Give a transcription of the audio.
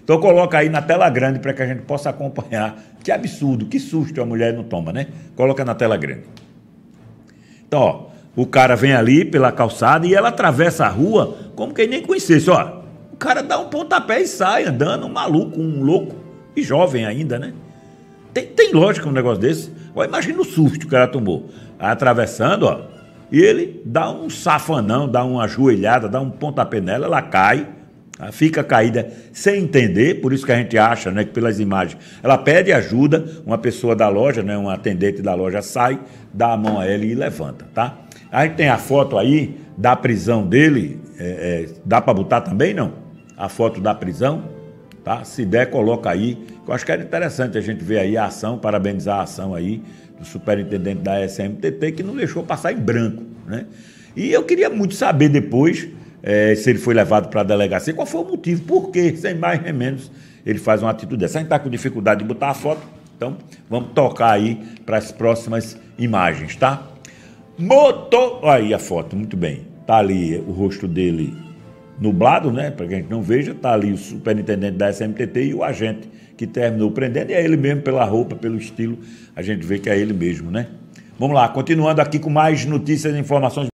Então coloca aí na tela grande para que a gente possa acompanhar. Que absurdo, que susto a mulher não toma, né? Coloca na tela grande. Então, ó, o cara vem ali pela calçada e ela atravessa a rua como quem nem conhecesse, ó. O cara dá um pontapé e sai andando, um maluco, um louco, e jovem ainda, né? Tem lógica um negócio desse? Ó, imagina o susto que o cara tomou. Atravessando, ó, e ele dá um safanão, dá uma ajoelhada, dá um pontapé nela, ela cai, fica caída sem entender, por isso que a gente acha, né, que pelas imagens, ela pede ajuda, uma pessoa da loja, né, um atendente da loja sai, dá a mão a ela e levanta, tá? A gente tem a foto aí da prisão dele, dá para botar também, não? A foto da prisão, tá? Se der, coloca aí, eu acho que era interessante a gente ver aí a ação, parabenizar a ação aí do superintendente da SMTT, que não deixou passar em branco, né? E eu queria muito saber depois, se ele foi levado para a delegacia, qual foi o motivo, por quê, sem mais nem menos, ele faz uma atitude dessa. A gente está com dificuldade de botar a foto, então vamos tocar aí para as próximas imagens, tá? Aí a foto, muito bem, tá ali o rosto dele nublado, né, para que a gente não veja, tá ali o superintendente da SMTT e o agente que terminou prendendo, e é ele mesmo, pela roupa, pelo estilo, a gente vê que é ele mesmo, né? Vamos lá, continuando aqui com mais notícias e informações.